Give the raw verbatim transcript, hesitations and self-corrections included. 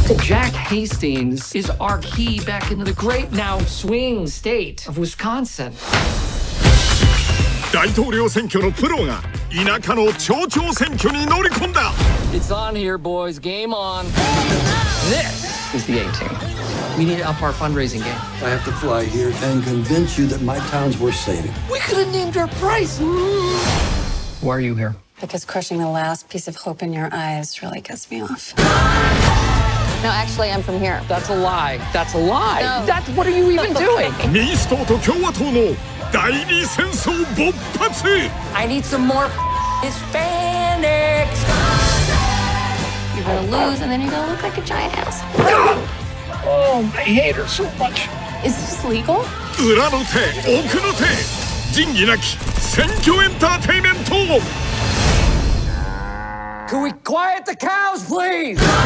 Jack Hastings is our key back into the great now swing state of Wisconsin. 大統領選挙のプロが田舎の町長選挙に乗り込んだ。 It's on here, boys. Game on. This is the A-team. We need to up our fundraising game. I have to fly here and convince you that my town's worth saving. We could have named our price. Why are you here? Because crushing the last piece of hope in your eyes really gets me off. No, actually, I'm from here. That's a lie. That's a lie. No. That's what are you even doing? 民主党と共和党の代理戦争勃発。 I need some more Hispanics. You're gonna lose, and then you're gonna look like a giant house. Oh, I hate her so much. Is this legal? 裏の手、奥の手、仁義なき選挙エンターテイメント。 Can we quiet the cows, please?